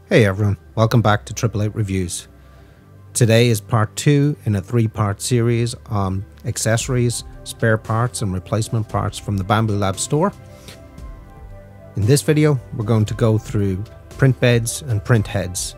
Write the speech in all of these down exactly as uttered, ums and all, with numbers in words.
Hey everyone, welcome back to Triple Eight Reviews. Today is part two in a three-part series on accessories, spare parts and replacement parts from the Bambu Lab store. In this video, we're going to go through print beds and print heads.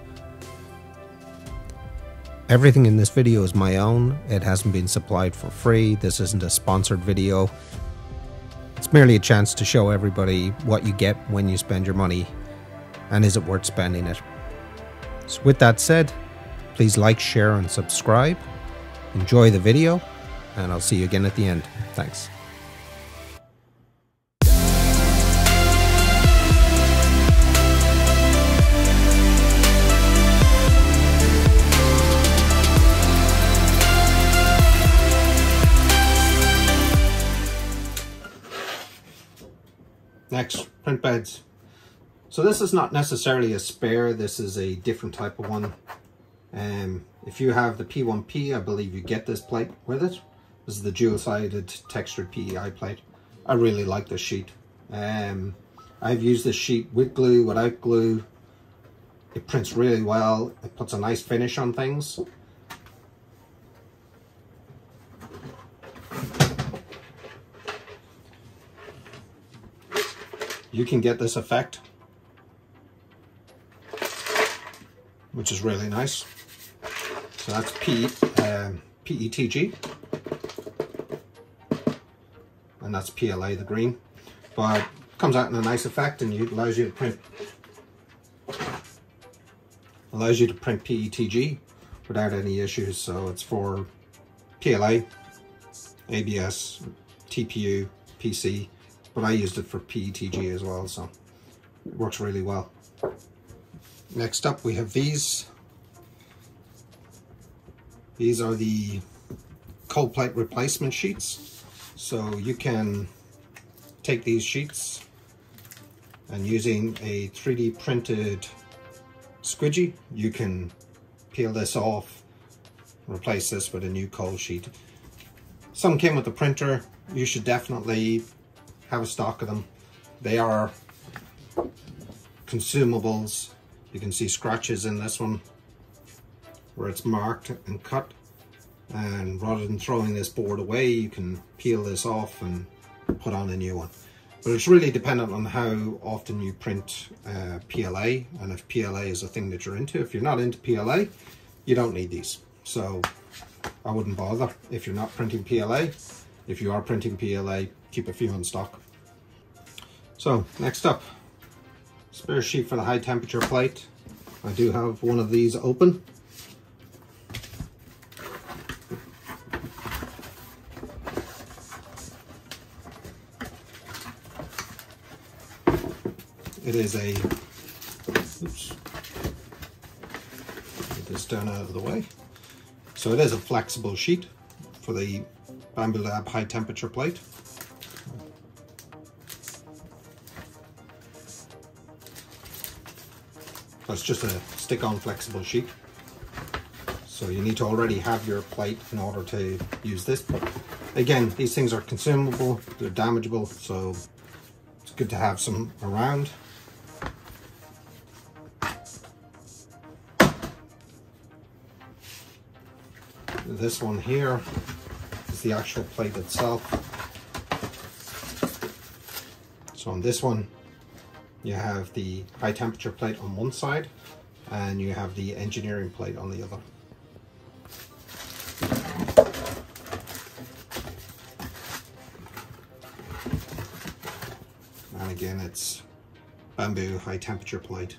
Everything in this video is my own. It hasn't been supplied for free. This isn't a sponsored video. It's merely a chance to show everybody what you get when you spend your money. And is it worth spending it? So with that said, please like, share and subscribe. Enjoy the video and I'll see you again at the end. Thanks. Next, print beds. So this is not necessarily a spare, this is a different type of one. Um, if you have the P one P, I believe you get this plate with it. This is the dual-sided textured P E I plate. I really like this sheet. Um, I've used this sheet with glue, without glue. It prints really well, it puts a nice finish on things. You can get this effect, which is really nice. So that's P, um, P E T G, and that's P L A, the green. But it comes out in a nice effect, and it allows you to print allows you to print P E T G without any issues. So it's for P L A, A B S, T P U, P C, but I used it for P E T G as well, so it works really well. Next up we have these. These are the cold plate replacement sheets. So you can take these sheets and using a three D printed squidgy, you can peel this off, replace this with a new cold sheet. Some came with the printer. You should definitely have a stock of them. They are consumables. You can see scratches in this one where it's marked and cut, and rather than throwing this board away, you can peel this off and put on a new one. But it's really dependent on how often you print uh, P L A, and if P L A is a thing that you're into. If you're not into P L A, you don't need these, so I wouldn't bother if you're not printing P L A. If you are printing P L A, keep a few in stock. So next up, spare sheet for the high temperature plate. I do have one of these open. It is a, oops, get this down out of the way. So it is a flexible sheet for the Bambu Lab high temperature plate. That's just a stick-on flexible sheet. So you need to already have your plate in order to use this. But again, these things are consumable, they're damageable, so it's good to have some around. This one here is the actual plate itself. So on this one, you have the high temperature plate on one side and you have the engineering plate on the other. And again, it's Bambu high temperature plate.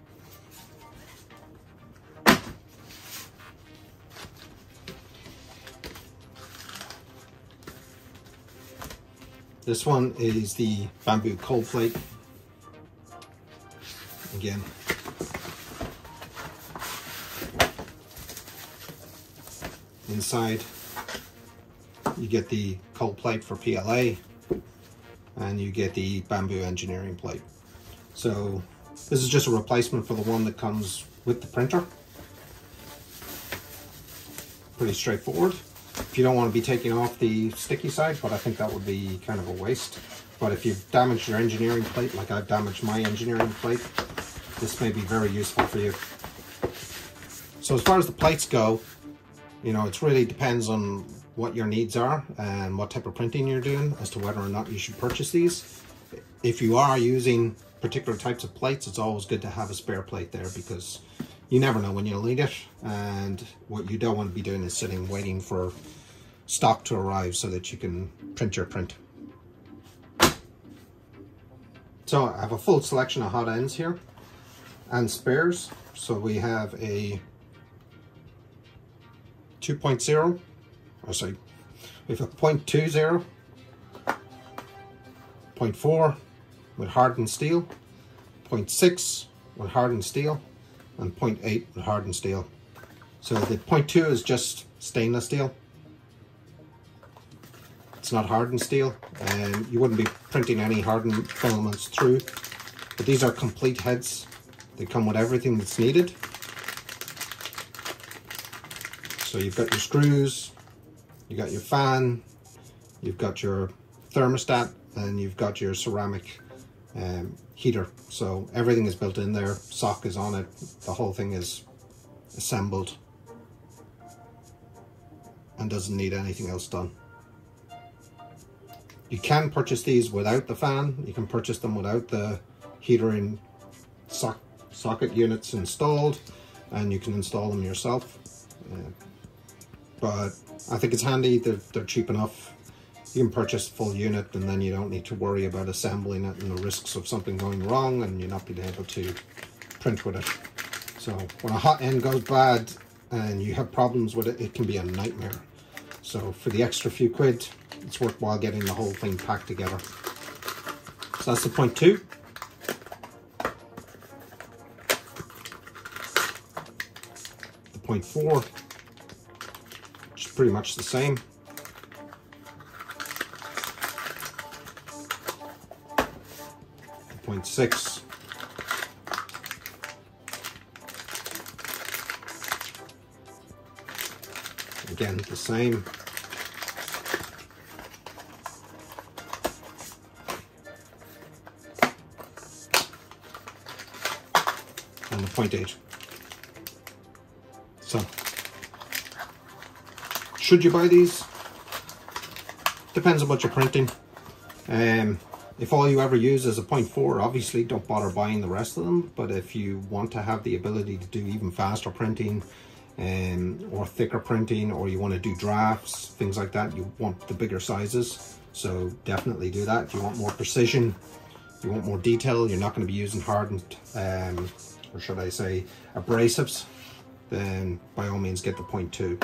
This one is the Bambu cold plate. Again, inside you get the cold plate for P L A and you get the Bambu engineering plate. So this is just a replacement for the one that comes with the printer. Pretty straightforward. If you don't want to be taking off the sticky side, but I think that would be kind of a waste. But if you've damaged your engineering plate, like I've damaged my engineering plate, this may be very useful for you. So as far as the plates go, you know, it really depends on what your needs are and what type of printing you're doing as to whether or not you should purchase these. If you are using particular types of plates, it's always good to have a spare plate there, because you never know when you'll need it, and what you don't want to be doing is sitting waiting for stock to arrive so that you can print your print. So I have a full selection of hot ends here and spares. So we have a two point oh, oh sorry, we have a point two zero, point four with hardened steel, point six with hardened steel, and point eight with hardened steel. So the point two is just stainless steel. It's not hardened steel, and you wouldn't be printing any hardened filaments through. But these are complete heads. They come with everything that's needed. So you've got your screws, you got your fan, you've got your thermostat, and you've got your ceramic um, heater. So everything is built in there, sock is on it, the whole thing is assembled and doesn't need anything else done. You can purchase these without the fan, you can purchase them without the heater and so socket units installed, and you can install them yourself. Uh, but I think it's handy, they're, they're cheap enough. You can purchase the full unit, and then you don't need to worry about assembling it and the risks of something going wrong and you not being able to print with it. So when a hot end goes bad and you have problems with it, it can be a nightmare. So for the extra few quid, it's worthwhile getting the whole thing packed together. So that's the point two. The point four, which is pretty much the same. The point six. Again, the same. And the point eight. So, should you buy these? Depends on what you're printing. Um, if all you ever use is a point four, obviously don't bother buying the rest of them. But if you want to have the ability to do even faster printing, um, or thicker printing, or you want to do drafts, things like that, you want the bigger sizes. So definitely do that. If you want more precision, you want more detail, you're not going to be using hardened, um, or should I say abrasives, then by all means get the point two.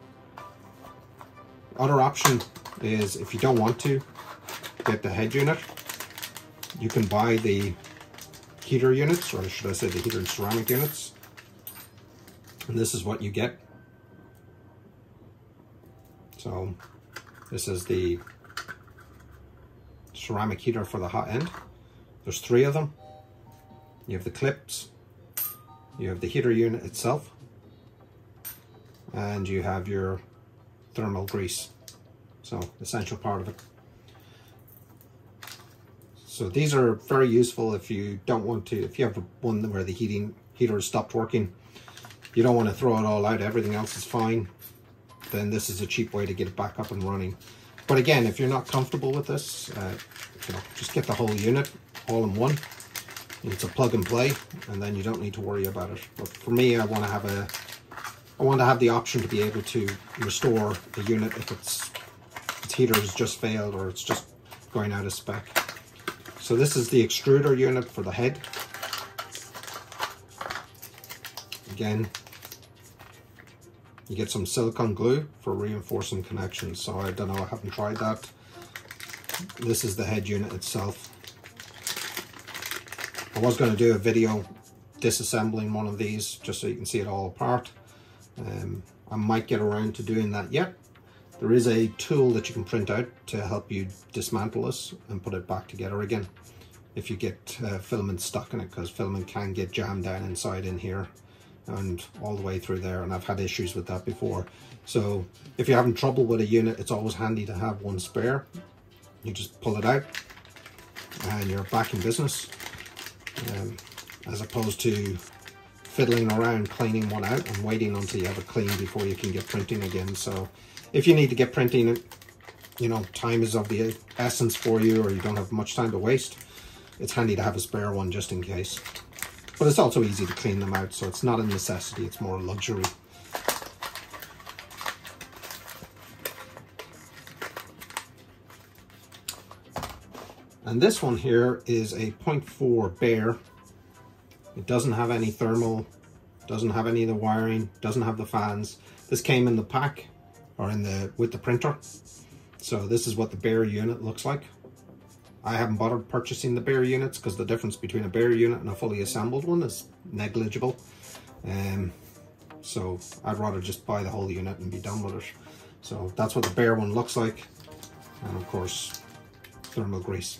Other option is, if you don't want to get the head unit, you can buy the heater units, or should I say the heater and ceramic units, and this is what you get. So this is the ceramic heater for the hot end. There's three of them. You have the clips, you have the heater unit itself, and you have your thermal grease. So essential part of it. So these are very useful if you don't want to, if you have one where the heating heater has stopped working, you don't want to throw it all out, everything else is fine, then this is a cheap way to get it back up and running. But again, if you're not comfortable with this, uh, you know, just get the whole unit all in one. It's a plug and play, and then you don't need to worry about it. But for me, I want to have a, I want to have the option to be able to restore the unit if it's its heater has just failed or it's just going out of spec. So this is the extruder unit for the head. Again, you get some silicone glue for reinforcing connections. So I don't know, I haven't tried that. This is the head unit itself. I was going to do a video disassembling one of these just so you can see it all apart. Um, I might get around to doing that yet. There is a tool that you can print out to help you dismantle this and put it back together again if you get uh, filament stuck in it, because filament can get jammed down inside in here and all the way through there, and I've had issues with that before. So if you're having trouble with a unit, it's always handy to have one spare. You just pull it out and you're back in business. Um, as opposed to fiddling around cleaning one out and waiting until you have it clean before you can get printing again. So if you need to get printing, you know, time is of the essence for you, or you don't have much time to waste, it's handy to have a spare one just in case. But it's also easy to clean them out, so it's not a necessity, it's more a luxury. And this one here is a point four bare. It doesn't have any thermal, doesn't have any of the wiring, doesn't have the fans. This came in the pack, or in the with the printer. So this is what the bare unit looks like. I haven't bothered purchasing the bare units because the difference between a bare unit and a fully assembled one is negligible. Um, so I'd rather just buy the whole unit and be done with it. So that's what the bare one looks like. And of course, thermal grease.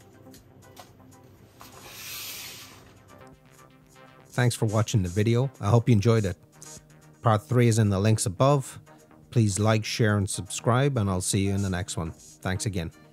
Thanks for watching the video. I hope you enjoyed it. Part three is in the links above. Please like, share, and subscribe, and I'll see you in the next one. Thanks again.